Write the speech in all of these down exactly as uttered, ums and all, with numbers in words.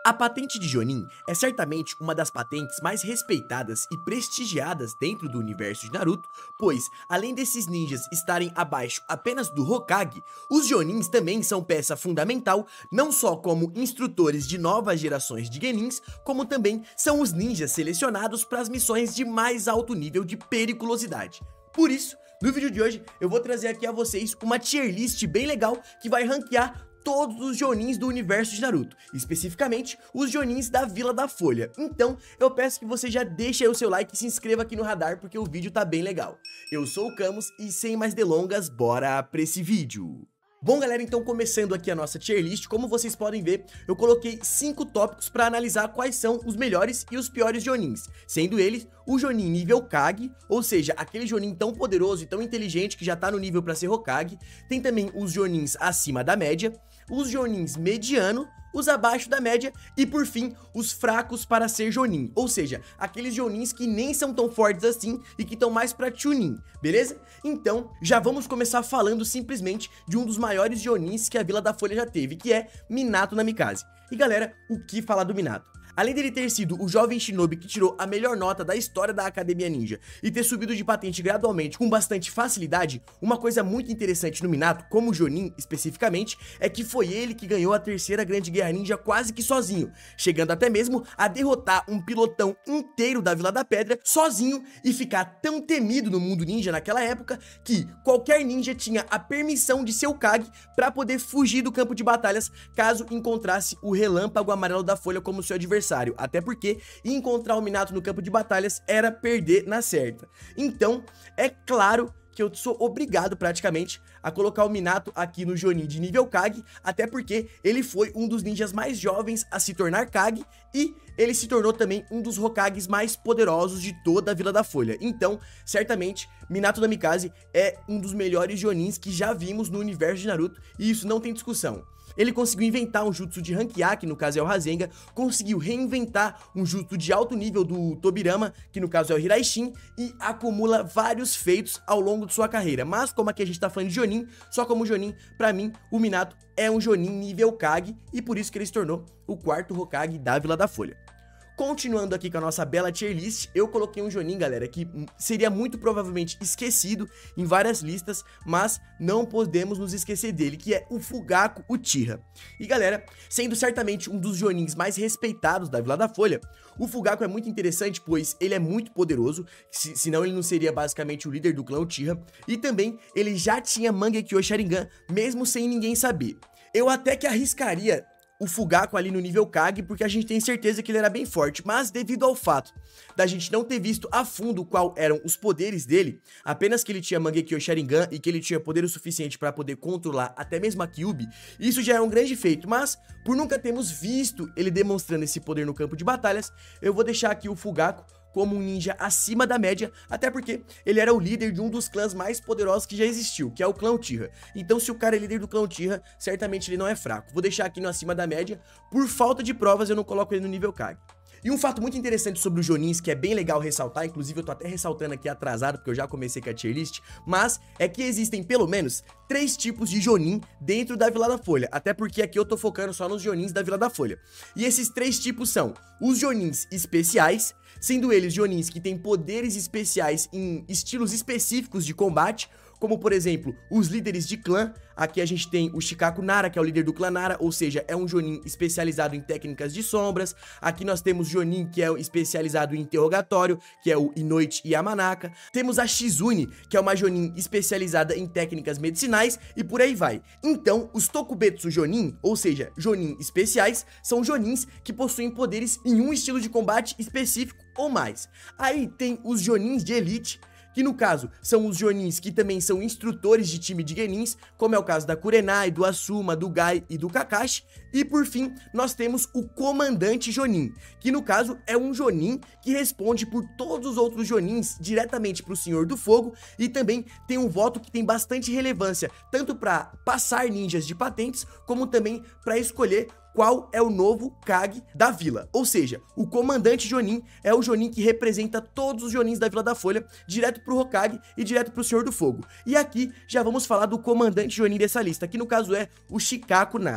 A patente de Jonin é certamente uma das patentes mais respeitadas e prestigiadas dentro do universo de Naruto, pois, além desses ninjas estarem abaixo apenas do Hokage, os Jonins também são peça fundamental, não só como instrutores de novas gerações de Genins, como também são os ninjas selecionados para as missões de mais alto nível de periculosidade. Por isso, no vídeo de hoje, eu vou trazer aqui a vocês uma tier list bem legal que vai ranquear todos os Jonins do universo de Naruto, especificamente os Jonins da Vila da Folha. Então, eu peço que você já deixe aí o seu like e se inscreva aqui no radar, porque o vídeo tá bem legal. Eu sou o Camus e sem mais delongas, bora pra esse vídeo. Bom galera, então começando aqui a nossa tier list, como vocês podem ver, eu coloquei cinco tópicos para analisar quais são os melhores e os piores Jonins, sendo eles o Jonin nível Kage, ou seja, aquele Jonin tão poderoso e tão inteligente que já tá no nível para ser Hokage, tem também os Jonins acima da média, os Jonins mediano, os abaixo da média e, por fim, os fracos para ser Jonin, ou seja, aqueles Jonins que nem são tão fortes assim e que estão mais pra Chunin, beleza? Então, já vamos começar falando simplesmente de um dos maiores Jonins que a Vila da Folha já teve, que é Minato Namikaze. E galera, o que falar do Minato? Além dele ter sido o jovem shinobi que tirou a melhor nota da história da Academia Ninja e ter subido de patente gradualmente com bastante facilidade, uma coisa muito interessante no Minato, como Jonin especificamente, é que foi ele que ganhou a terceira grande guerra ninja quase que sozinho, chegando até mesmo a derrotar um pilotão inteiro da Vila da Pedra sozinho e ficar tão temido no mundo ninja naquela época que qualquer ninja tinha a permissão de seu Kage para poder fugir do campo de batalhas caso encontrasse o Relâmpago Amarelo da Folha como seu adversário. Até porque encontrar o Minato no campo de batalhas era perder na certa. Então, é claro que eu sou obrigado praticamente a colocar o Minato aqui no Jonin de nível Kage, até porque ele foi um dos ninjas mais jovens a se tornar Kage e ele se tornou também um dos Hokages mais poderosos de toda a Vila da Folha. Então, certamente, Minato Namikaze é um dos melhores Jonins que já vimos no universo de Naruto e isso não tem discussão. Ele conseguiu inventar um jutsu de Hankiya, que no caso é o Rasengan, conseguiu reinventar um jutsu de alto nível do Tobirama, que no caso é o Hiraishin, e acumula vários feitos ao longo de sua carreira. Mas como aqui a gente tá falando de Jonin, só como Jonin, pra mim, o Minato é um Jonin nível Kage, e por isso que ele se tornou o quarto Hokage da Vila da Folha. Continuando aqui com a nossa bela tier list, eu coloquei um Jonin, galera, que seria muito provavelmente esquecido em várias listas, mas não podemos nos esquecer dele, que é o Fugaku Uchiha. E galera, sendo certamente um dos Jonins mais respeitados da Vila da Folha, o Fugaku é muito interessante, pois ele é muito poderoso, se, senão ele não seria basicamente o líder do clã Uchiha, e também ele já tinha Mangekyo Sharingan, mesmo sem ninguém saber. Eu até que arriscaria o Fugaku ali no nível Kage, porque a gente tem certeza que ele era bem forte, mas devido ao fato da gente não ter visto a fundo qual eram os poderes dele, apenas que ele tinha Mangekyo Sharingan e que ele tinha poder o suficiente para poder controlar até mesmo a Kyuubi, isso já é um grande feito, mas por nunca termos visto ele demonstrando esse poder no campo de batalhas, eu vou deixar aqui o Fugaku como um ninja acima da média, até porque ele era o líder de um dos clãs mais poderosos que já existiu, que é o clã Uchiha. Então se o cara é líder do clã Uchiha, certamente ele não é fraco. Vou deixar aqui no acima da média, por falta de provas eu não coloco ele no nível Kage. E um fato muito interessante sobre os Jonins, que é bem legal ressaltar, inclusive eu tô até ressaltando aqui atrasado, porque eu já comecei com a tier list, mas é que existem pelo menos três tipos de Jonin dentro da Vila da Folha, até porque aqui eu tô focando só nos Jonins da Vila da Folha. E esses três tipos são os Jonins especiais, sendo eles Jonins que têm poderes especiais em estilos específicos de combate, como por exemplo, os líderes de clã. Aqui a gente tem o Shikaku Nara, que é o líder do clã Nara, ou seja, é um Jonin especializado em técnicas de sombras. Aqui nós temos Jonin, que é especializado em interrogatório, que é o Inoichi Yamanaka. Temos a Shizune, que é uma Jonin especializada em técnicas medicinais, e por aí vai. Então, os Tokubetsu Jonin, ou seja, Jonin especiais, são Jonins que possuem poderes em um estilo de combate específico ou mais. Aí tem os Jonins de Elite, que no caso são os Jonins que também são instrutores de time de Genins, como é o caso da Kurenai, do Asuma, do Gai e do Kakashi. E por fim, nós temos o Comandante Jonin, que no caso é um Jonin que responde por todos os outros Jonins diretamente para o Senhor do Fogo e também tem um voto que tem bastante relevância, tanto para passar ninjas de patentes, como também para escolher qual é o novo Kage da vila. Ou seja, o Comandante Jonin é o Jonin que representa todos os Jonins da Vila da Folha, direto pro Hokage e direto pro Senhor do Fogo. E aqui já vamos falar do Comandante Jonin dessa lista, que no caso é o Shikaku Nara.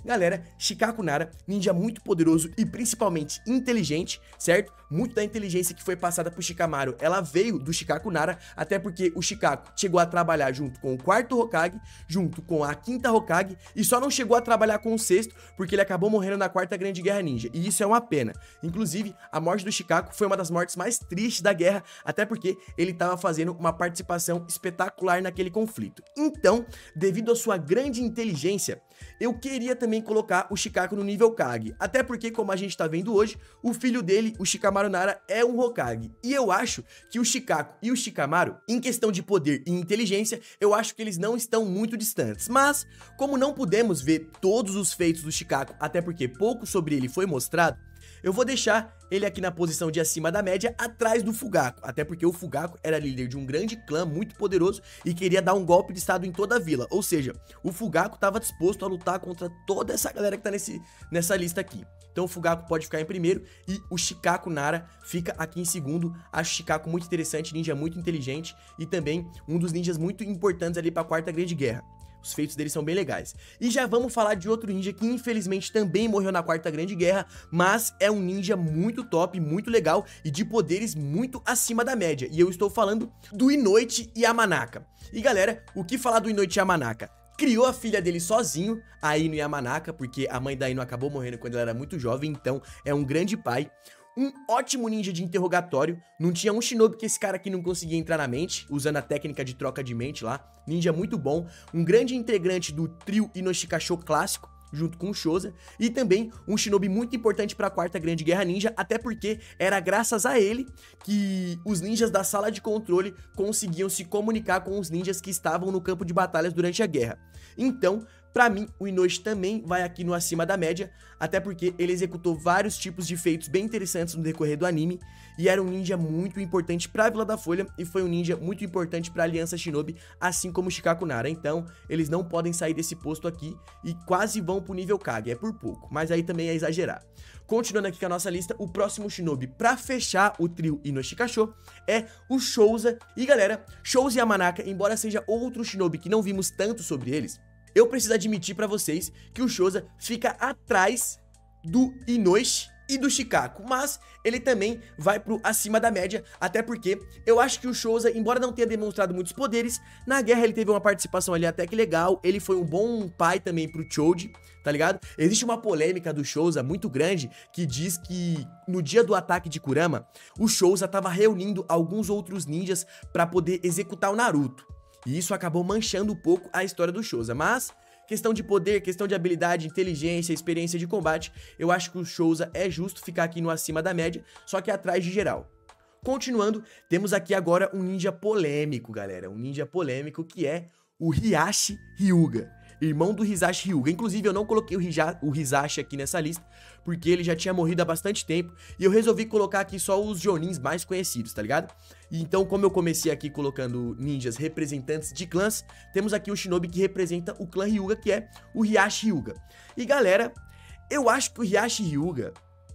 Galera, Shikaku Nara, ninja muito poderoso e principalmente inteligente, certo? Muito da inteligência que foi passada pro Shikamaru, ela veio do Shikaku Nara, até porque o Shikaku chegou a trabalhar junto com o quarto Hokage, junto com a quinta Hokage, e só não chegou a trabalhar com o sexto, porque ele acabou morrendo na quarta Grande Guerra Ninja, e isso é uma pena. Inclusive, a morte do Shikaku foi uma das mortes mais tristes da guerra, até porque ele estava fazendo uma participação espetacular naquele conflito. Então, devido à sua grande inteligência, eu queria também colocar o Shikaku no nível Kage, até porque, como a gente tá vendo hoje, o filho dele, o Shikamaru Nara, é um Hokage, e eu acho que o Shikaku e o Shikamaru, em questão de poder e inteligência, eu acho que eles não estão muito distantes, mas, como não pudemos ver todos os feitos do Shikaku, até porque pouco sobre ele foi mostrado, eu vou deixar ele aqui na posição de acima da média, atrás do Fugaku, até porque o Fugaku era líder de um grande clã muito poderoso e queria dar um golpe de estado em toda a vila, ou seja, o Fugaku estava disposto a lutar contra toda essa galera que tá nesse, nessa lista aqui. Então o Fugaku pode ficar em primeiro e o Shikaku Nara fica aqui em segundo. Acho o Shikaku muito interessante, ninja muito inteligente e também um dos ninjas muito importantes ali para a quarta Grande Guerra. Os feitos dele são bem legais. E já vamos falar de outro ninja que infelizmente também morreu na quarta Grande Guerra, mas é um ninja muito top, muito legal e de poderes muito acima da média. E eu estou falando do Inoichi Yamanaka. E galera, o que falar do Inoichi Yamanaka? Criou a filha dele sozinho, a Ino Yamanaka, porque a mãe da Ino acabou morrendo quando ela era muito jovem, então é um grande pai. Um ótimo ninja de interrogatório, não tinha um shinobi que esse cara aqui não conseguia entrar na mente, usando a técnica de troca de mente lá, ninja muito bom, um grande integrante do trio Inoshikasho clássico, junto com o Shoza, e também um shinobi muito importante para a quarta Grande Guerra Ninja, até porque era graças a ele que os ninjas da sala de controle conseguiam se comunicar com os ninjas que estavam no campo de batalhas durante a guerra. Então, pra mim, o Inoichi também vai aqui no acima da média, até porque ele executou vários tipos de feitos bem interessantes no decorrer do anime, e era um ninja muito importante pra Vila da Folha, e foi um ninja muito importante pra Aliança Shinobi, assim como o Shikaku Nara. Então, eles não podem sair desse posto aqui, e quase vão pro nível Kage, é por pouco, mas aí também é exagerar. Continuando aqui com a nossa lista, o próximo shinobi pra fechar o trio Inoshikasho é o Shoza. E galera, Shoza e Yamanaka, embora seja outro shinobi que não vimos tanto sobre eles, eu preciso admitir pra vocês que o Shoza fica atrás do Inoichi e do Shikaku, mas ele também vai pro acima da média, até porque eu acho que o Shoza, embora não tenha demonstrado muitos poderes, na guerra ele teve uma participação ali até que legal, ele foi um bom pai também pro Choji, tá ligado? Existe uma polêmica do Shoza muito grande que diz que no dia do ataque de Kurama, o Shoza tava reunindo alguns outros ninjas pra poder executar o Naruto. E isso acabou manchando um pouco a história do Shoza, mas questão de poder, questão de habilidade, inteligência, experiência de combate, eu acho que o Shoza é justo ficar aqui no acima da média, só que atrás de geral. Continuando, temos aqui agora um ninja polêmico, galera, um ninja polêmico que é o Hiashi Hyuga, irmão do Hisashi Hyuga. Inclusive eu não coloquei o, Hija, o Hisashi aqui nessa lista, porque ele já tinha morrido há bastante tempo, e eu resolvi colocar aqui só os Jonins mais conhecidos, tá ligado? E então, como eu comecei aqui colocando ninjas representantes de clãs, temos aqui o shinobi que representa o clã Hyuga, que é o Hiashi Hyuga. E galera, eu acho que o Hiashi Hyuga,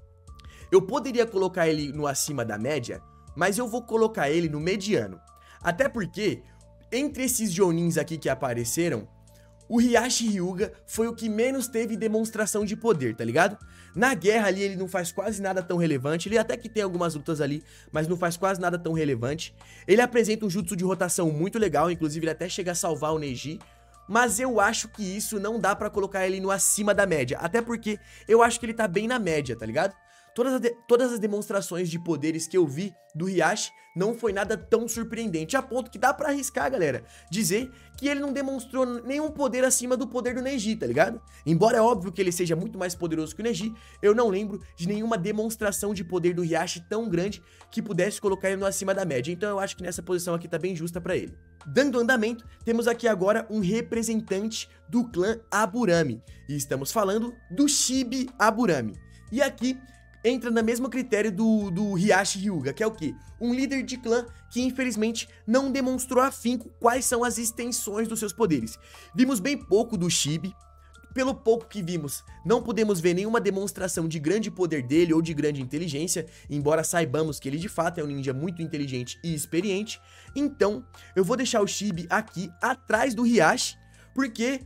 eu poderia colocar ele no acima da média, mas eu vou colocar ele no mediano. Até porque, entre esses Jonins aqui que apareceram, o Hiashi Hyuga foi o que menos teve demonstração de poder, tá ligado? Na guerra ali ele não faz quase nada tão relevante, ele até que tem algumas lutas ali, mas não faz quase nada tão relevante. Ele apresenta um jutsu de rotação muito legal, inclusive ele até chega a salvar o Neji, mas eu acho que isso não dá pra colocar ele no acima da média, até porque eu acho que ele tá bem na média, tá ligado? Todas as, de, todas as demonstrações de poderes que eu vi do Hiashi não foi nada tão surpreendente, a ponto que dá pra arriscar, galera, dizer que ele não demonstrou nenhum poder acima do poder do Neji, tá ligado? Embora é óbvio que ele seja muito mais poderoso que o Neji, eu não lembro de nenhuma demonstração de poder do Hiashi tão grande que pudesse colocar ele no acima da média, então eu acho que nessa posição aqui tá bem justa pra ele. Dando andamento, temos aqui agora um representante do clã Aburame, e estamos falando do Shibi Aburame. E aqui entra no mesmo critério do, do Hiashi Hyuga, que é o quê? Um líder de clã que infelizmente não demonstrou afinco quais são as extensões dos seus poderes. Vimos bem pouco do Shibi, pelo pouco que vimos, não podemos ver nenhuma demonstração de grande poder dele ou de grande inteligência, embora saibamos que ele de fato é um ninja muito inteligente e experiente. Então, eu vou deixar o Shibi aqui atrás do Hiashi, porque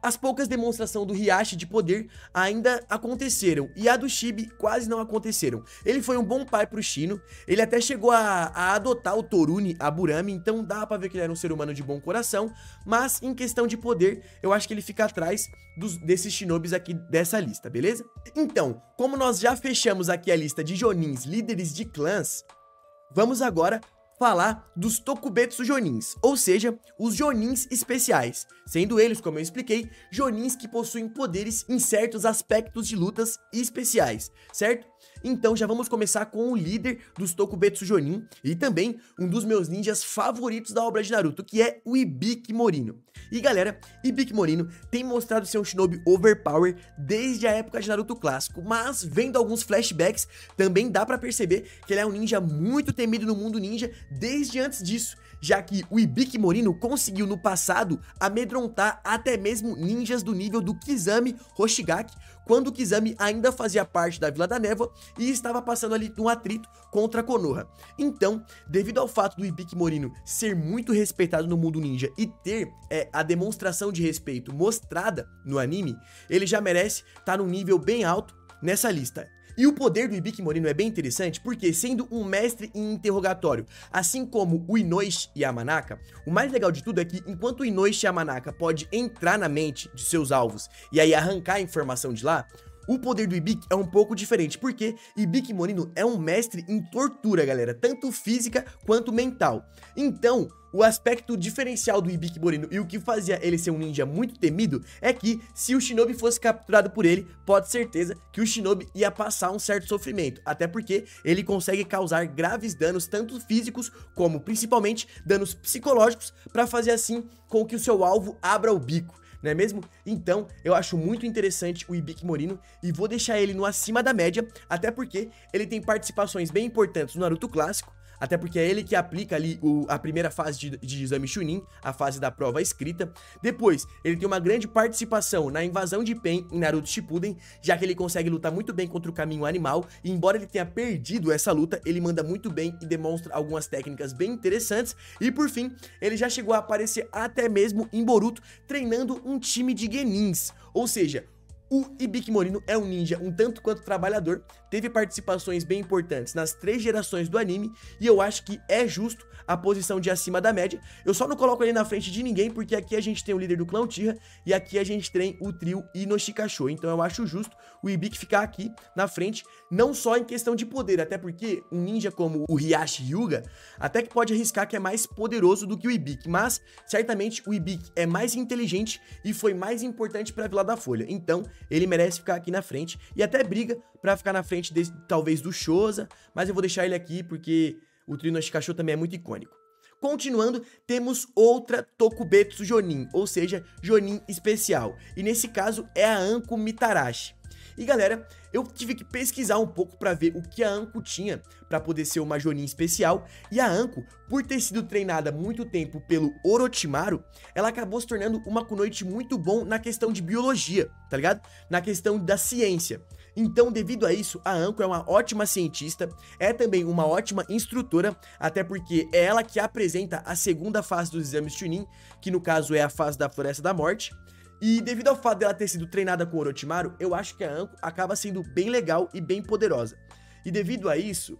As poucas demonstrações do Hiashi de poder ainda aconteceram, e a do Chibi quase não aconteceram. Ele foi um bom pai pro Shino, ele até chegou a, a adotar o Torune Aburami, então dá pra ver que ele era um ser humano de bom coração, mas em questão de poder, eu acho que ele fica atrás dos, desses Shinobis aqui dessa lista, beleza? Então, como nós já fechamos aqui a lista de Jonins líderes de clãs, vamos agora falar dos Tokubetsu Jonins, ou seja, os Jonins especiais, sendo eles, como eu expliquei, Jonins que possuem poderes em certos aspectos de lutas especiais, certo? Então já vamos começar com o líder dos Tokubetsu Jonin e também um dos meus ninjas favoritos da obra de Naruto, que é o Hibiki Morino. E galera, Hibiki Morino tem mostrado ser um shinobi overpower desde a época de Naruto clássico, mas vendo alguns flashbacks também dá pra perceber que ele é um ninja muito temido no mundo ninja desde antes disso, já que o Hibiki Morino conseguiu no passado amedrontar até mesmo ninjas do nível do Kizami Hoshigaki, quando o Kizami ainda fazia parte da Vila da Névoa e estava passando ali um atrito contra Konoha. Então, devido ao fato do Hibiki Morino ser muito respeitado no mundo ninja e ter é, a demonstração de respeito mostrada no anime, ele já merece estar num nível bem alto nessa lista. E o poder do Hibiki Morino é bem interessante porque, sendo um mestre em interrogatório, assim como o Inoishi Yamanaka, o mais legal de tudo é que, enquanto o Inoishi Yamanaka pode entrar na mente de seus alvos e aí arrancar a informação de lá, o poder do Hibiki é um pouco diferente, porque Hibiki Morino é um mestre em tortura, galera, tanto física quanto mental. Então, o aspecto diferencial do Hibiki Morino e o que fazia ele ser um ninja muito temido é que, se o shinobi fosse capturado por ele, pode certeza que o shinobi ia passar um certo sofrimento, até porque ele consegue causar graves danos, tanto físicos como, principalmente, danos psicológicos, para fazer assim com que o seu alvo abra o bico. Não é mesmo? Então, eu acho muito interessante o Hibiki Morino e vou deixar ele no acima da média, até porque ele tem participações bem importantes no Naruto clássico, até porque é ele que aplica ali o, a primeira fase de, de exame Chunin, a fase da prova escrita. Depois, ele tem uma grande participação na invasão de Pain em Naruto Shippuden, já que ele consegue lutar muito bem contra o caminho animal, e embora ele tenha perdido essa luta, ele manda muito bem e demonstra algumas técnicas bem interessantes. E por fim, ele já chegou a aparecer até mesmo em Boruto, treinando um time de Genins, ou seja, o Hibiki Morino é um ninja um tanto quanto trabalhador, teve participações bem importantes nas três gerações do anime, e eu acho que é justo a posição de acima da média. Eu só não coloco ele na frente de ninguém, porque aqui a gente tem o líder do clã Uchiha, e aqui a gente tem o trio Inoshikasho, então eu acho justo o Hibiki ficar aqui na frente, não só em questão de poder, até porque um ninja como o Hiashi Hyuga, até que pode arriscar que é mais poderoso do que o Hibiki, mas certamente o Hibiki é mais inteligente e foi mais importante para a Vila da Folha, então ele merece ficar aqui na frente, e até briga pra ficar na frente, de, talvez, do Shoza, mas eu vou deixar ele aqui porque o trio Inoshikasho também é muito icônico. Continuando, temos outra Tokubetsu Jonin, ou seja, Jonin especial, e nesse caso é a Anko Mitarashi. E galera, eu tive que pesquisar um pouco pra ver o que a Anko tinha pra poder ser uma Jonin especial, e a Anko, por ter sido treinada muito tempo pelo Orochimaru, ela acabou se tornando uma kunoichi muito bom na questão de biologia, tá ligado? Na questão da ciência. Então, devido a isso, a Anko é uma ótima cientista, é também uma ótima instrutora, até porque é ela que apresenta a segunda fase dos exames Chunin, que no caso é a fase da Floresta da Morte. E devido ao fato dela ter sido treinada com o Orochimaru, eu acho que a Anko acaba sendo bem legal e bem poderosa. E devido a isso,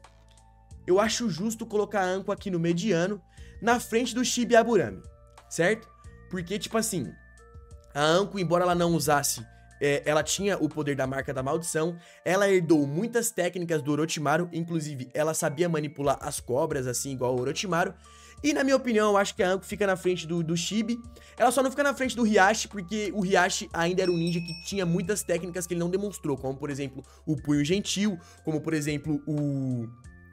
eu acho justo colocar a Anko aqui no mediano, na frente do Shibi Aburami, certo? Porque, tipo assim, a Anko, embora ela não usasse, é, ela tinha o poder da marca da maldição, ela herdou muitas técnicas do Orochimaru, inclusive ela sabia manipular as cobras, assim, igual o Orochimaru. E na minha opinião, eu acho que a Anko fica na frente do, do Shibi. Ela só não fica na frente do Hiashi, porque o Hiashi ainda era um ninja que tinha muitas técnicas que ele não demonstrou, como por exemplo, o punho gentil, como por exemplo, o...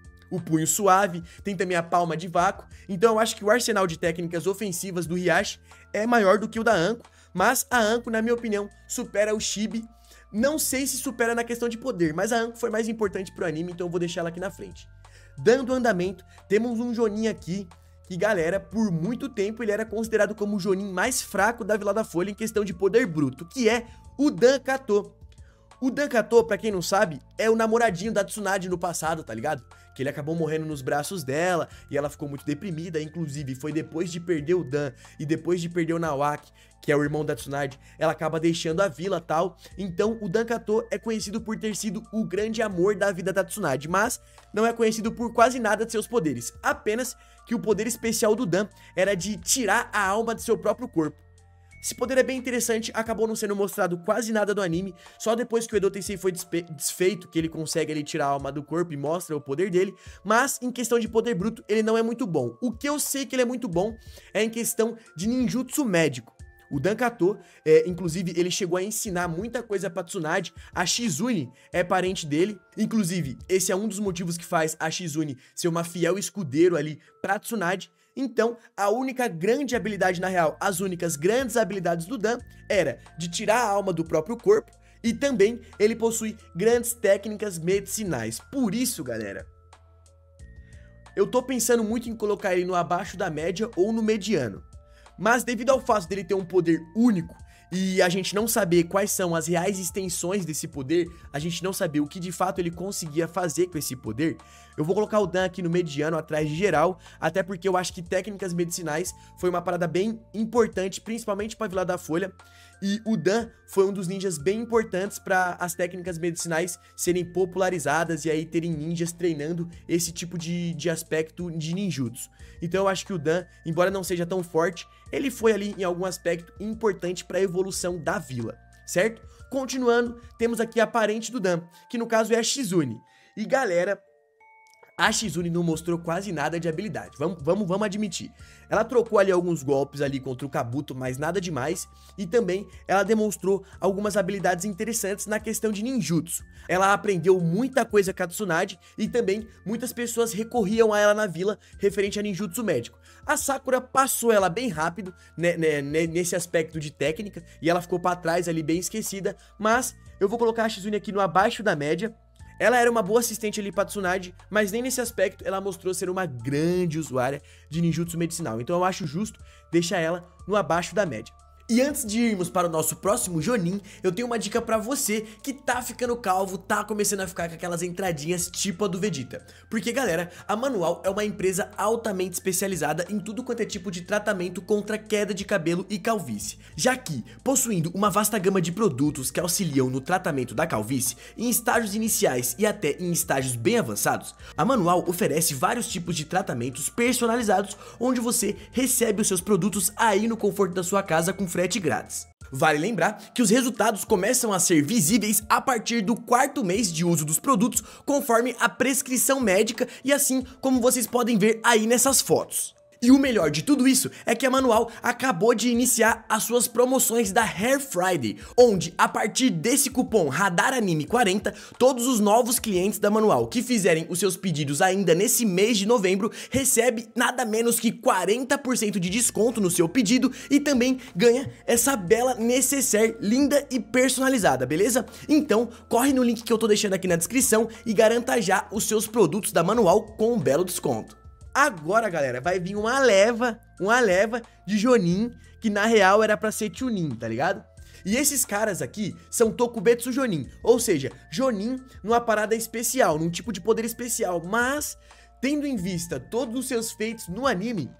o punho suave, tem também a palma de vácuo. Então eu acho que o arsenal de técnicas ofensivas do Hiashi é maior do que o da Anko, mas a Anko, na minha opinião, supera o Shibi. Não sei se supera na questão de poder, mas a Anko foi mais importante pro anime, então eu vou deixar ela aqui na frente. Dando andamento, temos um Jonin aqui, que galera, por muito tempo ele era considerado como o Jonin mais fraco da Vila da Folha em questão de poder bruto, que é o Dankato. O Dankato, pra quem não sabe, é o namoradinho da Tsunade no passado, tá ligado? Que ele acabou morrendo nos braços dela e ela ficou muito deprimida, inclusive foi depois de perder o Dan e depois de perder o Nawaki que é o irmão da Tsunade, ela acaba deixando a vila tal. Então o Dankato é conhecido por ter sido o grande amor da vida da Tsunade, mas não é conhecido por quase nada de seus poderes, apenas que o poder especial do Dan era de tirar a alma de seu próprio corpo. Esse poder é bem interessante, acabou não sendo mostrado quase nada do anime, só depois que o Edo Tensei foi desfeito que ele consegue ali tirar a alma do corpo e mostra o poder dele, mas em questão de poder bruto ele não é muito bom. O que eu sei que ele é muito bom é em questão de ninjutsu médico. O Dankato, é, inclusive, ele chegou a ensinar muita coisa pra Tsunade, a Shizune é parente dele, inclusive, esse é um dos motivos que faz a Shizune ser uma fiel escudeiro ali pra Tsunade. Então, a única grande habilidade, na real, as únicas grandes habilidades do Dan era de tirar a alma do próprio corpo e também ele possui grandes técnicas medicinais. Por isso, galera, eu tô pensando muito em colocar ele no abaixo da média ou no mediano. Mas devido ao fato dele ter um poder único e a gente não saber quais são as reais extensões desse poder, a gente não saber o que de fato ele conseguia fazer com esse poder, eu vou colocar o Dan aqui no mediano, atrás de geral, até porque eu acho que técnicas medicinais foi uma parada bem importante, principalmente pra Vila da Folha, e o Dan foi um dos ninjas bem importantes para as técnicas medicinais serem popularizadas e aí terem ninjas treinando esse tipo de, de aspecto de ninjutsu. Então eu acho que o Dan, embora não seja tão forte, ele foi ali em algum aspecto importante para a evolução da vila, certo? Continuando, temos aqui a parente do Dan, que no caso é a Shizune. E galera, a Shizune não mostrou quase nada de habilidade, vamos, vamos, vamos admitir. Ela trocou ali alguns golpes ali contra o Kabuto, mas nada demais. E também ela demonstrou algumas habilidades interessantes na questão de ninjutsu. Ela aprendeu muita coisa com a Tsunade e também muitas pessoas recorriam a ela na vila referente a ninjutsu médico. A Sakura passou ela bem rápido, né, né, nesse aspecto de técnica, e ela ficou pra trás ali bem esquecida, mas eu vou colocar a Shizune aqui no abaixo da média. Ela era uma boa assistente ali pra Tsunade, mas nem nesse aspecto ela mostrou ser uma grande usuária de ninjutsu medicinal. Então eu acho justo deixar ela no abaixo da média. E antes de irmos para o nosso próximo Jonin, eu tenho uma dica pra você que tá ficando calvo, tá começando a ficar com aquelas entradinhas tipo a do Vegeta. Porque galera, a Manual é uma empresa altamente especializada em tudo quanto é tipo de tratamento contra queda de cabelo e calvície. Já que, possuindo uma vasta gama de produtos que auxiliam no tratamento da calvície, em estágios iniciais e até em estágios bem avançados, a Manual oferece vários tipos de tratamentos personalizados onde você recebe os seus produtos aí no conforto da sua casa com frete grátis. Vale lembrar que os resultados começam a ser visíveis a partir do quarto mês de uso dos produtos, conforme a prescrição médica e assim como vocês podem ver aí nessas fotos. E o melhor de tudo isso é que a Manual acabou de iniciar as suas promoções da Hair Friday, onde a partir desse cupom RADARANIME quarenta, todos os novos clientes da Manual que fizerem os seus pedidos ainda nesse mês de novembro recebe nada menos que quarenta por cento de desconto no seu pedido e também ganha essa bela necessaire linda e personalizada, beleza? Então corre no link que eu tô deixando aqui na descrição e garanta já os seus produtos da Manual com um belo desconto. Agora, galera, vai vir uma leva, uma leva de Jonin, que na real era pra ser Chunin, tá ligado? E esses caras aqui são Tokubetsu Jonin, ou seja, Jonin numa parada especial, num tipo de poder especial, mas, tendo em vista todos os seus feitos no anime,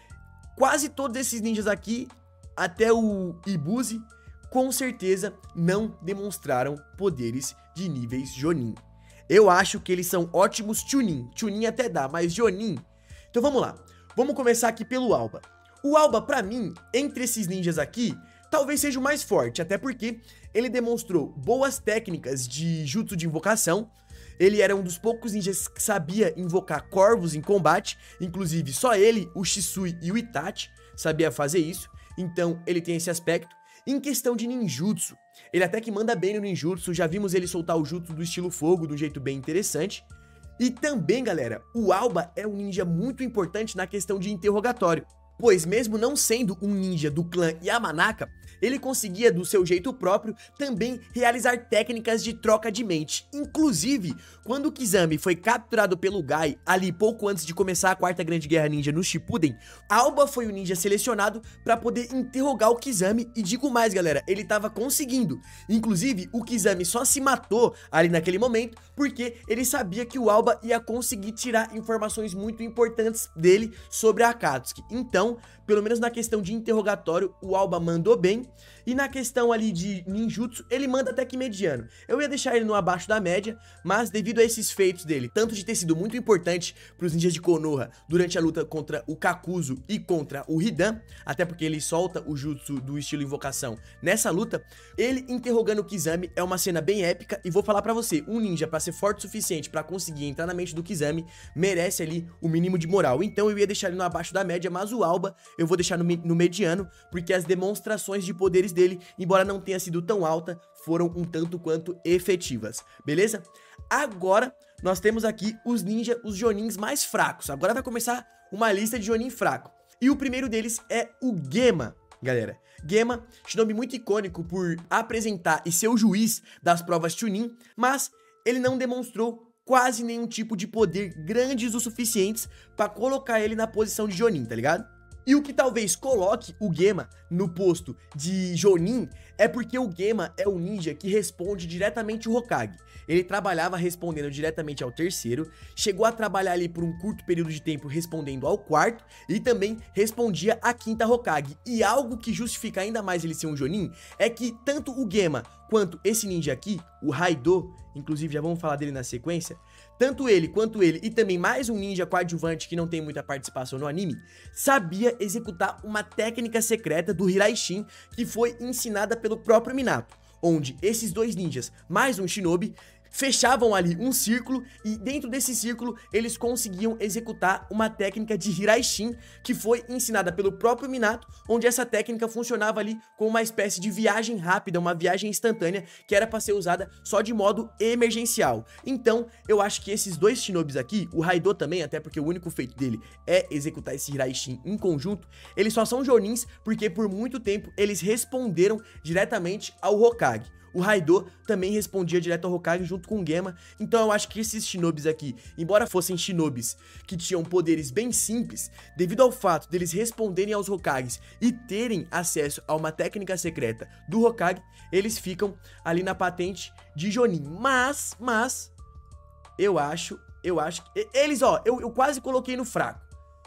quase todos esses ninjas aqui, até o Ibuzi, com certeza não demonstraram poderes de níveis Jonin. Eu acho que eles são ótimos Chunin, Chunin até dá, mas Jonin... Então vamos lá, vamos começar aqui pelo Alba. O Alba, pra mim, entre esses ninjas aqui, talvez seja o mais forte, até porque ele demonstrou boas técnicas de jutsu de invocação. Ele era um dos poucos ninjas que sabia invocar corvos em combate, inclusive só ele, o Shisui e o Itachi sabia fazer isso, então ele tem esse aspecto. Em questão de ninjutsu, ele até que manda bem no ninjutsu, já vimos ele soltar o jutsu do estilo fogo de um jeito bem interessante. E também, galera, o Alba é um ninja muito importante na questão de interrogatório, pois mesmo não sendo um ninja do clã Yamanaka, ele conseguia, do seu jeito próprio, também realizar técnicas de troca de mente. Inclusive, quando o Kizami foi capturado pelo Gai, ali pouco antes de começar a Quarta Grande Guerra Ninja no Shippuden, Alba foi o ninja selecionado para poder interrogar o Kizami, e digo mais, galera, ele tava conseguindo. Inclusive, o Kizami só se matou ali naquele momento, porque ele sabia que o Alba ia conseguir tirar informações muito importantes dele sobre a Akatsuki. Então, Então, pelo menos na questão de interrogatório, o Alba mandou bem. E na questão ali de ninjutsu, ele manda até que mediano. Eu ia deixar ele no abaixo da média, mas devido a esses feitos dele, tanto de ter sido muito importante pros ninjas de Konoha durante a luta contra o Kakuzu e contra o Hidan, até porque ele solta o jutsu do estilo invocação nessa luta, ele interrogando o Kizami é uma cena bem épica. E vou falar pra você, um ninja pra ser forte o suficiente pra conseguir entrar na mente do Kizami, merece ali o mínimo de moral. Então eu ia deixar ele no abaixo da média, mas o Alba eu vou deixar no, no mediano, porque as demonstrações de poderes dele, embora não tenha sido tão alta, foram um tanto quanto efetivas, beleza? Agora nós temos aqui os ninja, os jonins mais fracos. Agora vai começar uma lista de jonin fraco. E o primeiro deles é o Gema, galera. Gema, shinobi muito icônico por apresentar e ser o juiz das provas Chunin, mas ele não demonstrou quase nenhum tipo de poder grandes o suficientes pra colocar ele na posição de jonin, tá ligado? E o que talvez coloque o Gema no posto de jonin é porque o Gema é o ninja que responde diretamente o Hokage. Ele trabalhava respondendo diretamente ao terceiro, chegou a trabalhar ali por um curto período de tempo respondendo ao quarto e também respondia à quinta Hokage. E algo que justifica ainda mais ele ser um jonin é que tanto o Gema quanto esse ninja aqui, o Raido, inclusive já vamos falar dele na sequência, tanto ele quanto ele e também mais um ninja coadjuvante que não tem muita participação no anime, sabia executar uma técnica secreta do Hiraishin que foi ensinada pelo próprio Minato, onde esses dois ninjas, mais um shinobi, fechavam ali um círculo e dentro desse círculo eles conseguiam executar uma técnica de Hiraishin que foi ensinada pelo próprio Minato, onde essa técnica funcionava ali como uma espécie de viagem rápida, uma viagem instantânea que era para ser usada só de modo emergencial. Então eu acho que esses dois shinobis aqui, o Raido também, até porque o único feito dele é executar esse Hiraishin em conjunto, eles só são jonins porque por muito tempo eles responderam diretamente ao Hokage. O Raido também respondia direto ao Hokage junto com o Gema, então eu acho que esses shinobis aqui, embora fossem shinobis que tinham poderes bem simples, devido ao fato deles responderem aos Hokages e terem acesso a uma técnica secreta do Hokage, eles ficam ali na patente de jonin. Mas, mas, eu acho, eu acho, eles ó, eu, eu quase coloquei no fraco,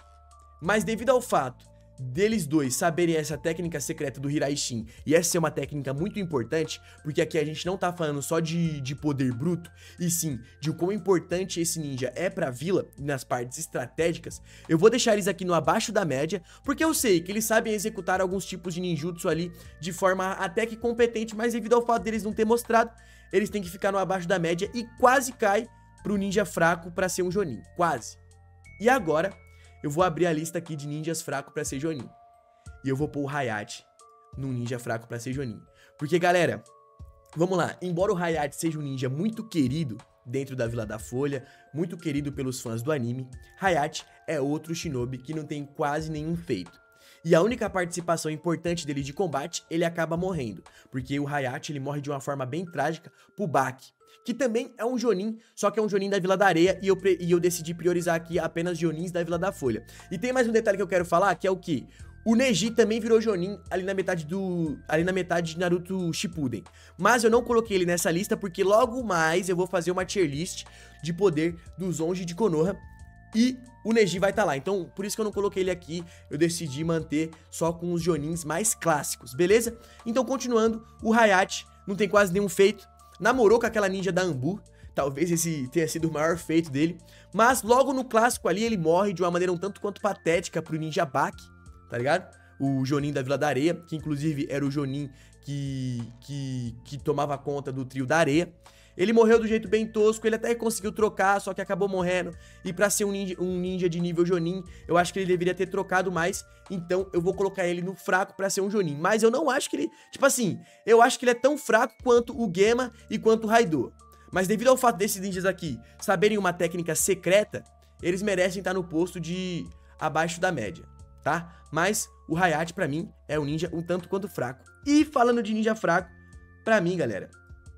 mas devido ao fato deles dois saberem essa técnica secreta do Hiraishin, e essa é uma técnica muito importante, porque aqui a gente não tá falando só de, de poder bruto, e sim de o quão importante esse ninja é pra vila, nas partes estratégicas, eu vou deixar eles aqui no abaixo da média, porque eu sei que eles sabem executar alguns tipos de ninjutsu ali de forma até que competente, mas devido ao fato deles não ter mostrado, eles têm que ficar no abaixo da média e quase cai pro ninja fraco pra ser um jonin, quase. E agora eu vou abrir a lista aqui de ninjas fracos pra ser jonin. E eu vou pôr o Hayate num ninja fraco pra ser jonin. Porque, galera, vamos lá. Embora o Hayate seja um ninja muito querido dentro da Vila da Folha, muito querido pelos fãs do anime, Hayate é outro shinobi que não tem quase nenhum feito. E a única participação importante dele de combate, ele acaba morrendo. Porque o Hayate, ele morre de uma forma bem trágica pro Baki, que também é um jonin, só que é um jonin da Vila da Areia, e eu, e eu decidi priorizar aqui apenas jonins da Vila da Folha. E tem mais um detalhe que eu quero falar, que é o que? O Neji também virou jonin ali na metade do ali na metade de Naruto Shippuden. Mas eu não coloquei ele nessa lista porque logo mais eu vou fazer uma tier list de poder dos Onji de Konoha e o Neji vai estar tá lá. Então, por isso que eu não coloquei ele aqui, eu decidi manter só com os jonins mais clássicos, beleza? Então, continuando, o Hayate não tem quase nenhum feito. Namorou com aquela ninja da Anbu, talvez esse tenha sido o maior feito dele, mas logo no clássico ali ele morre de uma maneira um tanto quanto patética pro ninja Baki, tá ligado? O jonin da Vila da Areia, que inclusive era o jonin que, que, que tomava conta do trio da areia. Ele morreu do jeito bem tosco, ele até conseguiu trocar, só que acabou morrendo. E pra ser um ninja, um ninja de nível jonin, eu acho que ele deveria ter trocado mais. Então eu vou colocar ele no fraco pra ser um jonin. Mas eu não acho que ele... Tipo assim, eu acho que ele é tão fraco quanto o Gema e quanto o Raido. Mas devido ao fato desses ninjas aqui saberem uma técnica secreta, eles merecem estar no posto de abaixo da média, tá? Mas o Hayate pra mim é um ninja um tanto quanto fraco. E falando de ninja fraco, pra mim, galera,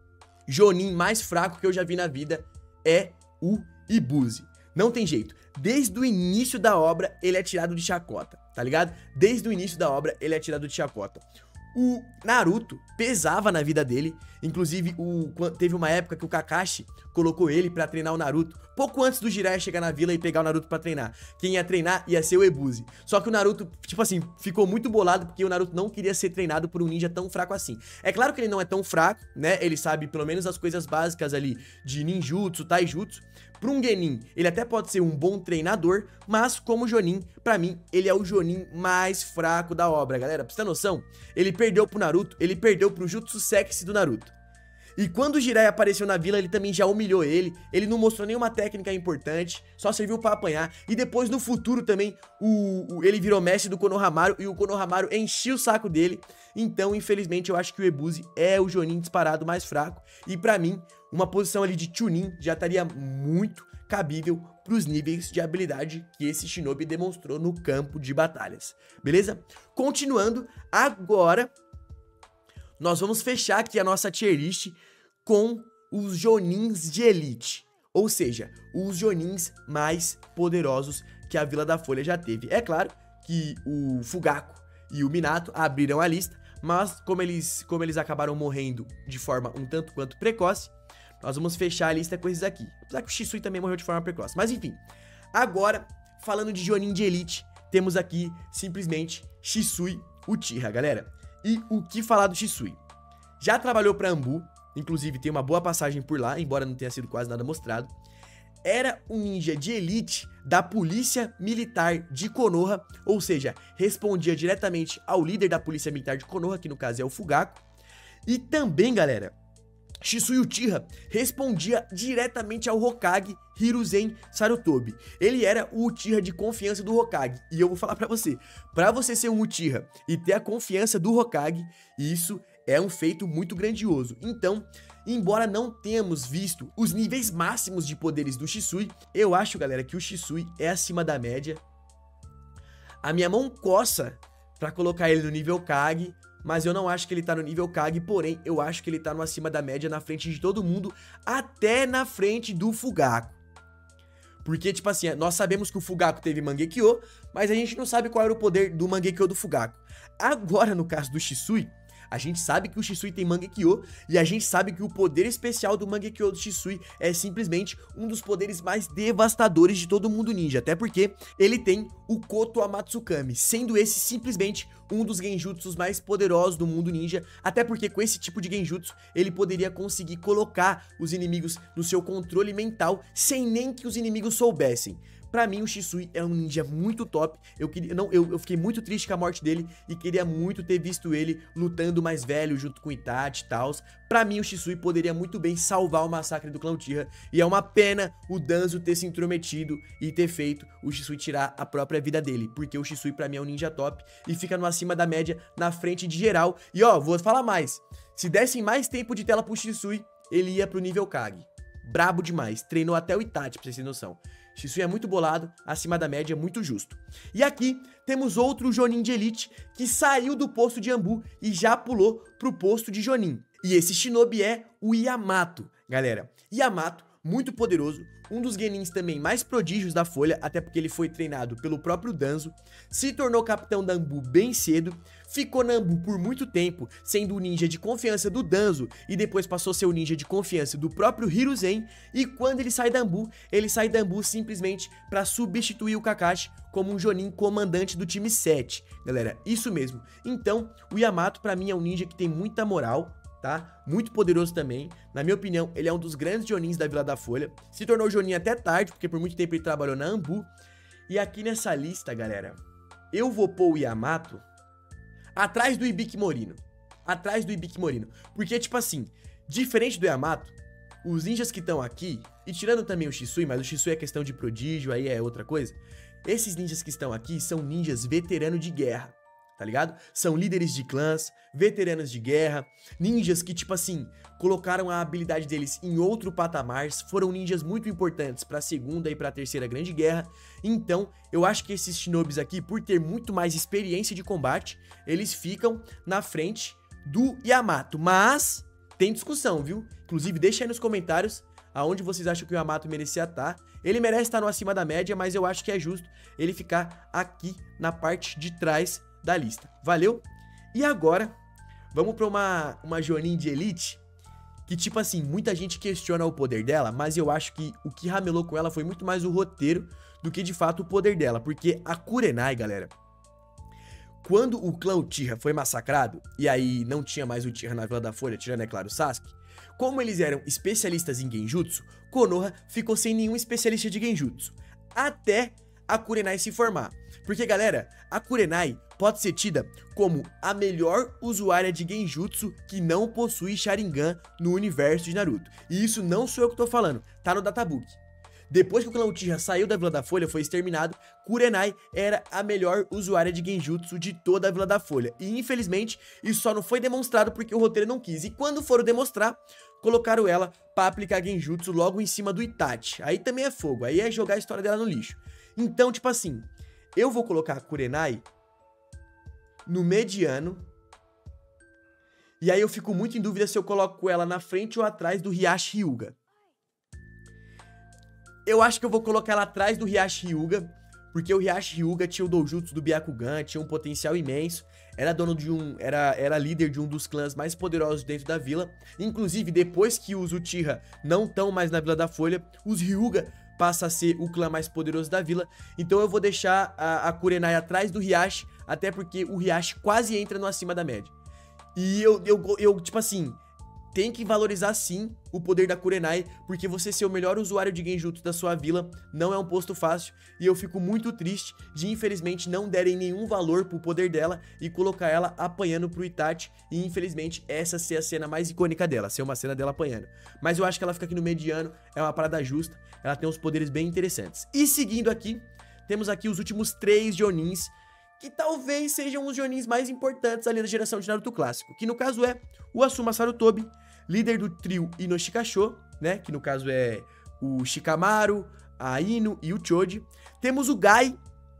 jonin mais fraco que eu já vi na vida é o Ibuze. Não tem jeito. Desde o início da obra, ele é tirado de chacota, tá ligado? Desde o início da obra, ele é tirado de chacota. O Naruto pesava na vida dele. Inclusive, o, teve uma época que o Kakashi colocou ele pra treinar o Naruto pouco antes do Jiraiya chegar na vila e pegar o Naruto pra treinar. Quem ia treinar ia ser o Ebuzi. Só que o Naruto, tipo assim, ficou muito bolado porque o Naruto não queria ser treinado por um ninja tão fraco assim. É claro que ele não é tão fraco, né? Ele sabe pelo menos as coisas básicas ali de ninjutsu, taijutsu. Para um Genin, ele até pode ser um bom treinador, mas como Jonin, pra mim, ele é o Jonin mais fraco da obra, galera. Pra você ter noção, ele perdeu pro Naruto, ele perdeu pro Jutsu Sexy do Naruto. E quando o Jiraiya apareceu na vila, ele também já humilhou ele, ele não mostrou nenhuma técnica importante, só serviu pra apanhar. E depois, no futuro também, o, o, ele virou mestre do Konohamaru e o Konohamaru enchia o saco dele. Então, infelizmente, eu acho que o Ebuzi é o Jonin disparado mais fraco. E pra mim, uma posição ali de Chunin já estaria muito cabível pros níveis de habilidade que esse Shinobi demonstrou no campo de batalhas. Beleza? Continuando, agora nós vamos fechar aqui a nossa tier list com os Jonins de Elite, ou seja, os Jonins mais poderosos que a Vila da Folha já teve. É claro que o Fugaku e o Minato abriram a lista, mas como eles, como eles acabaram morrendo de forma um tanto quanto precoce, nós vamos fechar a lista com esses aqui. Apesar que o Shisui também morreu de forma precoce, mas enfim. Agora, falando de Jonin de Elite, temos aqui simplesmente Shisui Uchiha, galera. E o que falar do Shisui? Já trabalhou pra Anbu, inclusive tem uma boa passagem por lá, embora não tenha sido quase nada mostrado. Era um ninja de elite da polícia militar de Konoha, ou seja, respondia diretamente ao líder da polícia militar de Konoha, que no caso é o Fugaku. E também, galera, Shisui Uchiha respondia diretamente ao Hokage Hiruzen Sarutobi. Ele era o Uchiha de confiança do Hokage. E eu vou falar pra você, pra você ser um Uchiha e ter a confiança do Hokage, isso é um feito muito grandioso. Então, embora não tenhamos visto os níveis máximos de poderes do Shisui, eu acho, galera, que o Shisui é acima da média. A minha mão coça pra colocar ele no nível Kage, mas eu não acho que ele tá no nível Kage, porém, eu acho que ele tá no acima da média na frente de todo mundo, até na frente do Fugaku. Porque, tipo assim, nós sabemos que o Fugaku teve Mangekyo, mas a gente não sabe qual era o poder do Mangekyo do Fugaku. Agora, no caso do Shisui, a gente sabe que o Shisui tem Mangekyo, e a gente sabe que o poder especial do Mangekyo do Shisui é simplesmente um dos poderes mais devastadores de todo mundo ninja, até porque ele tem o Koto Amatsukami, sendo esse simplesmente um dos genjutsus mais poderosos do mundo ninja, até porque com esse tipo de genjutsu ele poderia conseguir colocar os inimigos no seu controle mental sem nem que os inimigos soubessem. Pra mim, o Shisui é um ninja muito top. Eu, queria, não, eu, eu fiquei muito triste com a morte dele e queria muito ter visto ele lutando mais velho junto com o Itachi e tal. Pra mim, o Shisui poderia muito bem salvar o massacre do clã Uchiha. E é uma pena o Danzo ter se intrometido e ter feito o Shisui tirar a própria vida dele. Porque o Shisui, pra mim, é um ninja top e fica no acima da média na frente de geral. E ó, vou falar mais. Se dessem mais tempo de tela pro Shisui, ele ia pro nível Kage. Brabo demais. Treinou até o Itachi, pra vocês terem noção. Shisui é muito bolado, acima da média, muito justo. E aqui temos outro Jonin de Elite que saiu do posto de Anbu e já pulou pro posto de Jonin. E esse Shinobi é o Yamato, galera. Yamato, muito poderoso, um dos genins também mais prodígios da Folha, até porque ele foi treinado pelo próprio Danzo, se tornou capitão da Anbu bem cedo, ficou na Anbu por muito tempo, sendo o ninja de confiança do Danzo, e depois passou a ser o ninja de confiança do próprio Hiruzen, e quando ele sai da Anbu, ele sai da Anbu simplesmente para substituir o Kakashi como um Jonin comandante do time sete, galera, isso mesmo. Então, o Yamato pra mim é um ninja que tem muita moral, tá? Muito poderoso também. Na minha opinião, ele é um dos grandes Jonins da Vila da Folha. Se tornou Jonin até tarde, porque por muito tempo ele trabalhou na Anbu. E aqui nessa lista, galera, eu vou pôr o Yamato atrás do Ibiki Morino. Atrás do Ibiki Morino. Porque, tipo assim, diferente do Yamato, os ninjas que estão aqui, e tirando também o Shisui, mas o Shisui é questão de prodígio, aí é outra coisa. Esses ninjas que estão aqui são ninjas veteranos de guerra. Tá ligado? São líderes de clãs, veteranos de guerra, ninjas que, tipo assim, colocaram a habilidade deles em outro patamar, foram ninjas muito importantes pra segunda e pra terceira grande guerra. Então, eu acho que esses shinobis aqui, por ter muito mais experiência de combate, eles ficam na frente do Yamato. Mas, tem discussão, viu? Inclusive, deixa aí nos comentários aonde vocês acham que o Yamato merecia estar. Ele merece estar no acima da média, mas eu acho que é justo ele ficar aqui na parte de trás da lista, valeu? E agora, vamos para uma, uma Jonin de Elite que, tipo assim, muita gente questiona o poder dela, mas eu acho que o que ramelou com ela foi muito mais o roteiro do que, de fato, o poder dela. Porque a Kurenai, galera, quando o clã Uchiha foi massacrado, e aí não tinha mais o Uchiha na Vila da Folha, tirando, é claro, o Sasuke, como eles eram especialistas em Genjutsu, Konoha ficou sem nenhum especialista de Genjutsu, até a Kurenai se formar. Porque, galera, a Kurenai pode ser tida como a melhor usuária de Genjutsu que não possui Sharingan no universo de Naruto. E isso não sou eu que tô falando, tá no databook. Depois que o clã Uchiha saiu da Vila da Folha, foi exterminado, Kurenai era a melhor usuária de Genjutsu de toda a Vila da Folha. E infelizmente, isso só não foi demonstrado porque o roteiro não quis. E quando foram demonstrar, colocaram ela pra aplicar Genjutsu logo em cima do Itachi. Aí também é fogo, aí é jogar a história dela no lixo. Então, tipo assim, eu vou colocar a Kurenai no mediano. E aí eu fico muito em dúvida se eu coloco ela na frente ou atrás do Hiashi Hyuga. Eu acho que eu vou colocar ela atrás do Hiashi Hyuga, porque o Hiashi Hyuga tinha o Doujutsu do Byakugan, tinha um potencial imenso, era dono de um, era, era líder de um dos clãs mais poderosos dentro da vila. Inclusive, depois que os Uchiha não estão mais na Vila da Folha, os Hyuga passa a ser o clã mais poderoso da vila. Então eu vou deixar a, a Kurenai atrás do Hiashi, até porque o Hiashi quase entra no acima da média. E eu, eu, eu tipo assim, tem que valorizar sim o poder da Kurenai, porque você ser o melhor usuário de Genjutsu da sua vila não é um posto fácil, e eu fico muito triste de infelizmente não derem nenhum valor pro poder dela e colocar ela apanhando pro Itachi, e infelizmente essa ser a cena mais icônica dela, ser uma cena dela apanhando. Mas eu acho que ela fica aqui no mediano, é uma parada justa, ela tem uns poderes bem interessantes. E seguindo aqui, temos aqui os últimos três Jonins, que talvez sejam os Jonins mais importantes ali da geração de Naruto clássico, que no caso é o Asuma Sarutobi, líder do trio Inoshikasho, né, que no caso é o Shikamaru, a Ino e o Choji. Temos o Gai,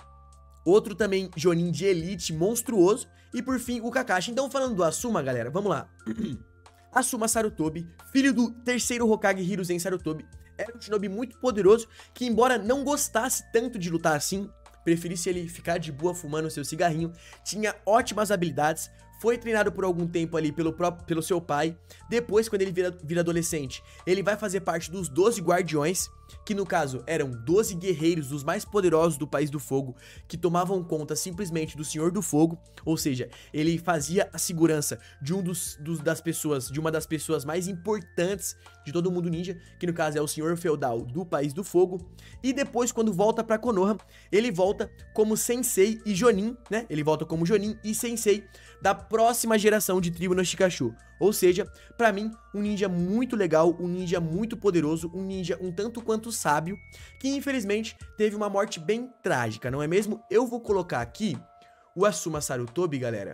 outro também Jonin de elite monstruoso, e por fim o Kakashi. Então, falando do Asuma, galera, vamos lá. Asuma Sarutobi, filho do terceiro Hokage Hiruzen Sarutobi, era um shinobi muito poderoso que, embora não gostasse tanto de lutar assim, preferisse ele ficar de boa fumando seu cigarrinho, tinha ótimas habilidades, foi treinado por algum tempo ali pelo, próprio, pelo seu pai. Depois, quando ele vira, vira adolescente, ele vai fazer parte dos doze Guardiões, que no caso eram doze guerreiros dos mais poderosos do País do Fogo, que tomavam conta simplesmente do Senhor do Fogo, ou seja, ele fazia a segurança de um dos, dos das pessoas, de uma das pessoas mais importantes de todo mundo ninja, que no caso é o Senhor Feudal do País do Fogo. E depois, quando volta pra Konoha, ele volta como Sensei e Jonin, né? Ele volta como Jonin e Sensei da próxima geração de tribo no Shikashu. Ou seja, pra mim, um ninja muito legal, um ninja muito poderoso, um ninja um tanto quanto sábio, que infelizmente teve uma morte bem trágica, não é mesmo? Eu vou colocar aqui o Asuma Sarutobi, galera.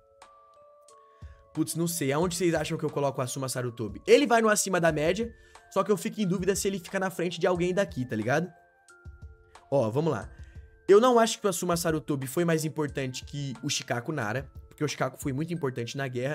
Putz, não sei, aonde vocês acham que eu coloco o Asuma Sarutobi? Ele vai no acima da média, só que eu fico em dúvida se ele fica na frente de alguém daqui, tá ligado? Ó, vamos lá. Eu não acho que o Asuma Sarutobi foi mais importante que o Shikaku Nara, porque o Shikaku foi muito importante na guerra.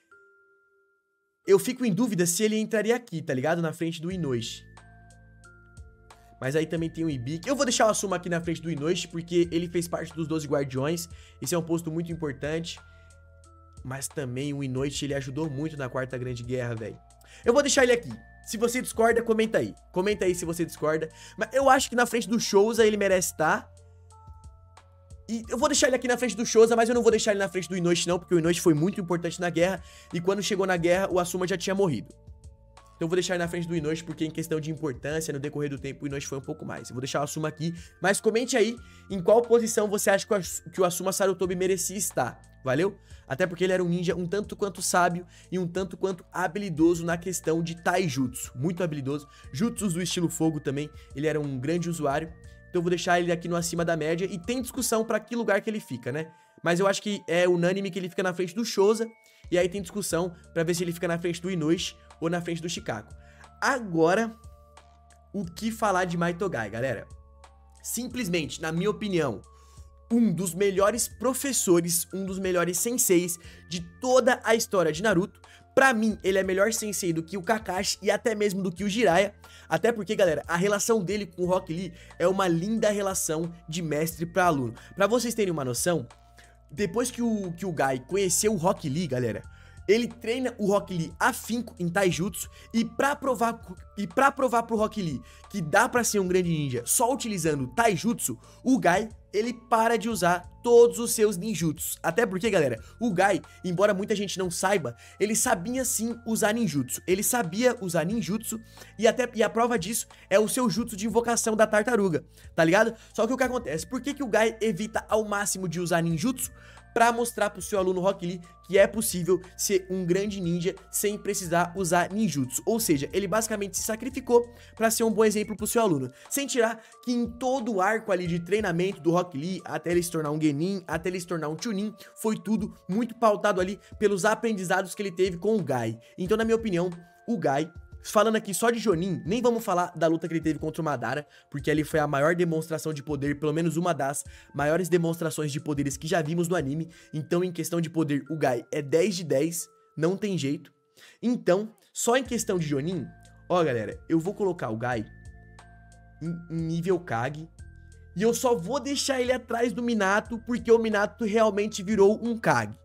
Eu fico em dúvida se ele entraria aqui, tá ligado? Na frente do Inoishi. Mas aí também tem o Ibiki. Eu vou deixar o Asuma aqui na frente do Inoishi, porque ele fez parte dos doze Guardiões. Esse é um posto muito importante. Mas também o Inoishi, ele ajudou muito na Quarta Grande Guerra, velho. Eu vou deixar ele aqui. Se você discorda, comenta aí. Comenta aí se você discorda. Mas eu acho que na frente do Shouza ele merece estar. E eu vou deixar ele aqui na frente do Shouza, mas eu não vou deixar ele na frente do Inoishi não, porque o Inoishi foi muito importante na guerra, e quando chegou na guerra, o Asuma já tinha morrido. Então eu vou deixar ele na frente do Inoishi, porque em questão de importância, no decorrer do tempo, o Inoishi foi um pouco mais. Eu vou deixar o Asuma aqui, mas comente aí em qual posição você acha que o Asuma Sarutobi merecia estar, valeu? Até porque ele era um ninja um tanto quanto sábio e um tanto quanto habilidoso na questão de taijutsu, muito habilidoso. Jutsus do estilo fogo também, ele era um grande usuário. Então eu vou deixar ele aqui no acima da média, e tem discussão pra que lugar que ele fica, né? Mas eu acho que é unânime que ele fica na frente do Shouza, e aí tem discussão pra ver se ele fica na frente do Inoishi ou na frente do Shikaku. Agora, o que falar de Maitogai, galera? Simplesmente, na minha opinião, um dos melhores professores, um dos melhores senseis de toda a história de Naruto. Pra mim, ele é melhor sensei do que o Kakashi e até mesmo do que o Jiraiya. Até porque, galera, a relação dele com o Rock Lee é uma linda relação de mestre pra aluno. Pra vocês terem uma noção, depois que o, que o Gai conheceu o Rock Lee, galera, ele treina o Rock Lee afinco em Taijutsu e pra provar, e pra provar pro Rock Lee que dá pra ser um grande ninja só utilizando Taijutsu, o Guy, ele para de usar todos os seus ninjutsus. Até porque, galera, o Guy, embora muita gente não saiba, ele sabia sim usar ninjutsu. Ele sabia usar ninjutsu e até e a prova disso é o seu jutsu de invocação da tartaruga, tá ligado? Só que o que acontece? Por que que o Guy evita ao máximo de usar ninjutsu? Pra mostrar pro seu aluno Rock Lee que é possível ser um grande ninja sem precisar usar ninjutsu. Ou seja, ele basicamente se sacrificou pra ser um bom exemplo pro seu aluno. Sem tirar que em todo o arco ali de treinamento do Rock Lee, até ele se tornar um Genin, até ele se tornar um Chunin, foi tudo muito pautado ali pelos aprendizados que ele teve com o Guy. Então, na minha opinião, o Guy... Falando aqui só de Jonin, nem vamos falar da luta que ele teve contra o Madara, porque ali foi a maior demonstração de poder, pelo menos uma das maiores demonstrações de poderes que já vimos no anime. Então, em questão de poder, o Guy é dez de dez, não tem jeito. Então, só em questão de Jonin, ó galera, eu vou colocar o Guy em, em nível Kage, e eu só vou deixar ele atrás do Minato, porque o Minato realmente virou um Kage.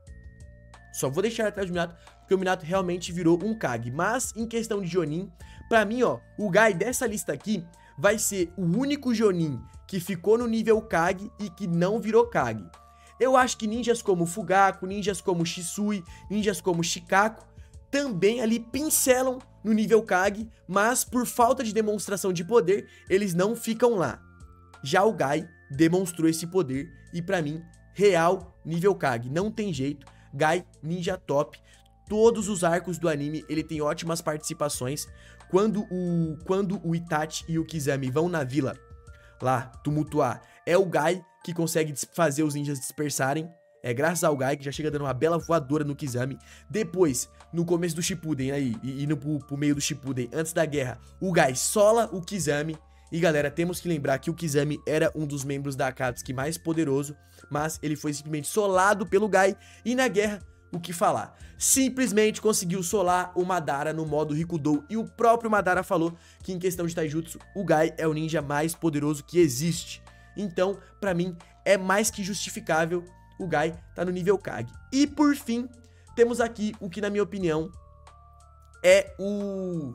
Só vou deixar ele atrás do Minato, porque o Minato realmente virou um Kage. Mas, em questão de Jonin, pra mim, ó, o Guy dessa lista aqui vai ser o único Jonin que ficou no nível Kage e que não virou Kage. Eu acho que ninjas como Fugaku, ninjas como Shisui, ninjas como Shikaku, também ali pincelam no nível Kage, mas por falta de demonstração de poder, eles não ficam lá. Já o Guy demonstrou esse poder e pra mim, real nível Kage, não tem jeito. Guy, ninja top. Todos os arcos do anime, ele tem ótimas participações. Quando o, quando o Itachi e o Kizami vão na vila, lá, tumultuar, é o Guy que consegue fazer os ninjas dispersarem. É graças ao Guy que já chega dando uma bela voadora no Kizami. Depois, no começo do Shippuden, aí, e indo pro, pro meio do Shippuden, antes da guerra, o Guy sola o Kizami. E galera, temos que lembrar que o Kizami era um dos membros da Akatsuki mais poderoso, mas ele foi simplesmente solado pelo Guy. E na guerra, o que falar? Simplesmente conseguiu solar o Madara no modo Rikudou. E o próprio Madara falou que em questão de Taijutsu, o Guy é o ninja mais poderoso que existe. Então, pra mim, é mais que justificável o Guy tá no nível Kage. E por fim, temos aqui o que na minha opinião é o...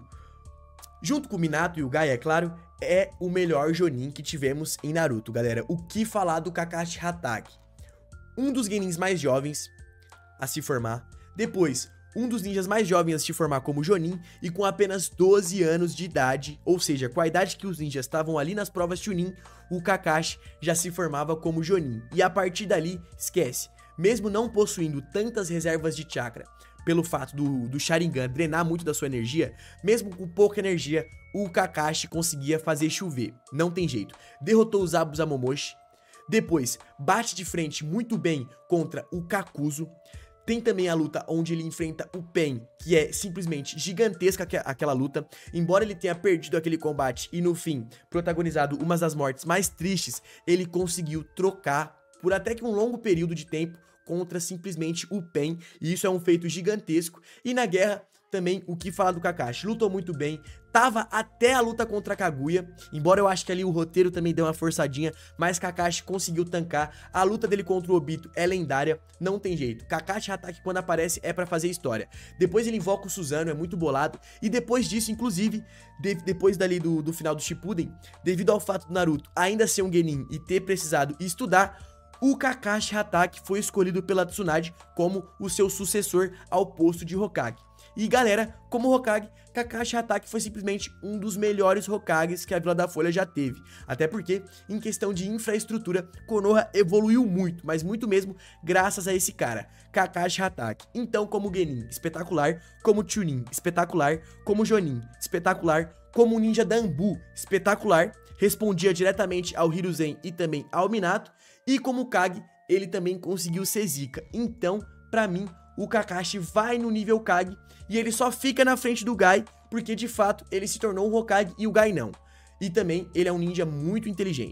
Junto com o Minato e o Guy, é claro, é o melhor Jonin que tivemos em Naruto, galera. O que falar do Kakashi Hatake? Um dos genins mais jovens a se formar. Depois, um dos ninjas mais jovens a se formar como Jonin e com apenas doze anos de idade, ou seja, com a idade que os ninjas estavam ali nas provas Chunin, o Kakashi já se formava como Jonin. E a partir dali, esquece, mesmo não possuindo tantas reservas de chakra, pelo fato do, do Sharingan drenar muito da sua energia, mesmo com pouca energia, o Kakashi conseguia fazer chover, não tem jeito. Derrotou os Abusamomoshi, depois bate de frente muito bem contra o Kakuzu. Tem também a luta onde ele enfrenta o Pen, que é simplesmente gigantesca aquela luta. Embora ele tenha perdido aquele combate e no fim protagonizado uma das mortes mais tristes, ele conseguiu trocar por até que um longo período de tempo contra simplesmente o Pen, e isso é um feito gigantesco. E na guerra também, o que falar do Kakashi? Lutou muito bem, tava até a luta contra a Kaguya, embora eu acho que ali o roteiro também deu uma forçadinha, mas Kakashi conseguiu tancar. A luta dele contra o Obito é lendária, não tem jeito. Kakashi Hatake quando aparece é pra fazer história. Depois ele invoca o Susanoo, é muito bolado, e depois disso, inclusive, de, depois dali do, do final do Shippuden, devido ao fato do Naruto ainda ser um Genin e ter precisado estudar, o Kakashi Hatake foi escolhido pela Tsunade como o seu sucessor ao posto de Hokage. E galera, como Hokage, Kakashi Hatake foi simplesmente um dos melhores Hokages que a Vila da Folha já teve. Até porque, em questão de infraestrutura, Konoha evoluiu muito, mas muito mesmo, graças a esse cara, Kakashi Hatake. Então, como Genin, espetacular, como Chunin, espetacular, como Jonin, espetacular, como Ninja Danbu, espetacular, respondia diretamente ao Hiruzen e também ao Minato, e como Kage, ele também conseguiu ser zica. Então, pra mim, o Kakashi vai no nível Kage e ele só fica na frente do Guy porque de fato ele se tornou um Hokage e o Guy não. E também ele é um ninja muito inteligente.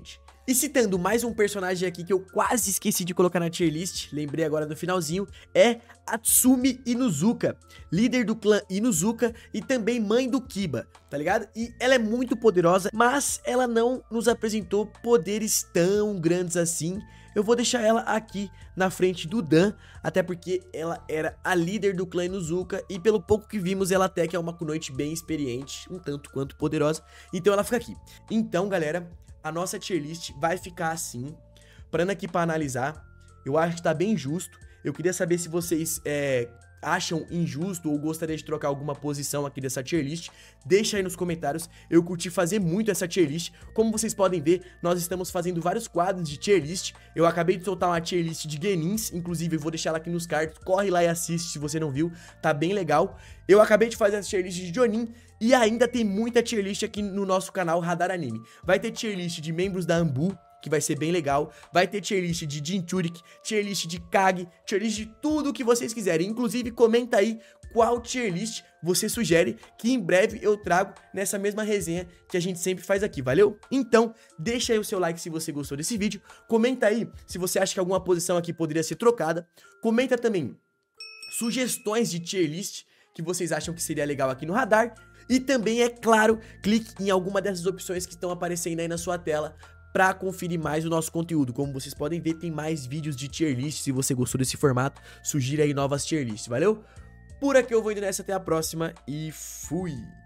E citando mais um personagem aqui que eu quase esqueci de colocar na tier list, lembrei agora no finalzinho, é Atsumi Inuzuka, líder do clã Inuzuka e também mãe do Kiba, tá ligado? E ela é muito poderosa, mas ela não nos apresentou poderes tão grandes assim. Eu vou deixar ela aqui na frente do Dan, até porque ela era a líder do clã Inuzuka e pelo pouco que vimos ela até que é uma Kunoichi bem experiente, um tanto quanto poderosa, então ela fica aqui. Então galera, a nossa tier list vai ficar assim, parando aqui para analisar, eu acho que tá bem justo. Eu queria saber se vocês é, acham injusto ou gostaria de trocar alguma posição aqui dessa tier list. Deixa aí nos comentários, eu curti fazer muito essa tier list. Como vocês podem ver, nós estamos fazendo vários quadros de tier list. Eu acabei de soltar uma tier list de Genins, inclusive eu vou deixar ela aqui nos cards, corre lá e assiste se você não viu, tá bem legal. Eu acabei de fazer essa tier list de Jonin e ainda tem muita tier list aqui no nosso canal Radar Anime. Vai ter tier list de membros da Anbu, que vai ser bem legal, vai ter tier list de Jinchurik, tier list de Kage, tier list de tudo que vocês quiserem, inclusive comenta aí qual tier list você sugere, que em breve eu trago nessa mesma resenha que a gente sempre faz aqui, valeu? Então, deixa aí o seu like se você gostou desse vídeo, comenta aí se você acha que alguma posição aqui poderia ser trocada, comenta também sugestões de tier list que vocês acham que seria legal aqui no Radar, e também, é claro, clique em alguma dessas opções que estão aparecendo aí na sua tela para conferir mais o nosso conteúdo. Como vocês podem ver, tem mais vídeos de tier list. Se você gostou desse formato, sugira aí novas tier lists, valeu? Por aqui eu vou indo nessa, até a próxima e fui!